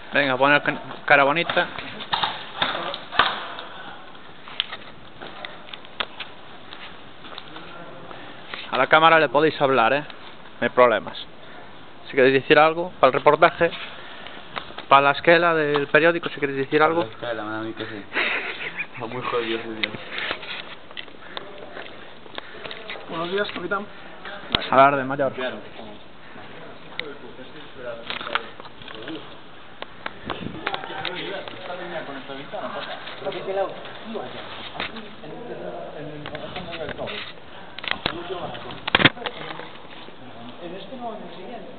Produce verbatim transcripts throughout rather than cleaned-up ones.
Venga, poner cara bonita. A la cámara le podéis hablar, ¿eh? No hay problemas. Si queréis decir algo para el reportaje, para la esquela del periódico, si queréis decir algo. La esquela, me da a mí que sí. Está muy jodido ese día. Buenos días, capitán. Hablar de mayor. Claro. En este no, en el siguiente.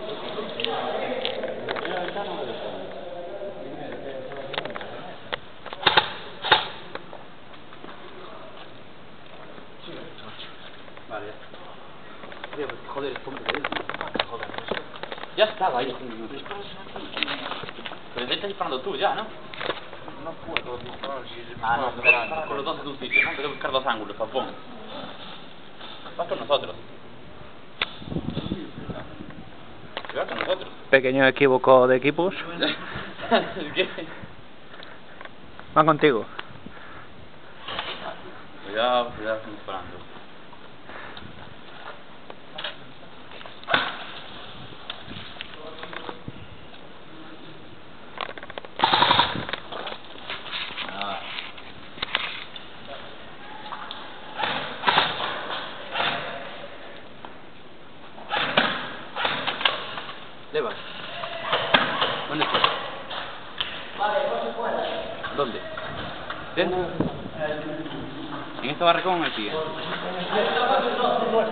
Vale, ya. Joder, es como que joder. Ya estaba ahí. Pero te estás disparando tú ya, ¿no? No puedo disparar si... Ah, no, pero con los dos en un sitio, ¿no? Tengo que buscar dos ángulos, Japón. Vas con nosotros. Vas con nosotros. Pequeño equívoco de equipos. ¿Qué? Van contigo. Cuidado, cuidado, estoy disparando. Leva. ¿Dónde está? Vale, no se puede. ¿Dónde? ¿Dentro? ¿En este barracón o en el siguiente? Vale.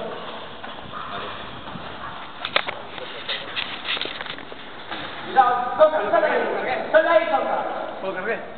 Cuidado, toca, sal de ahí, sal de ahí, toca. ¿Lo cargué?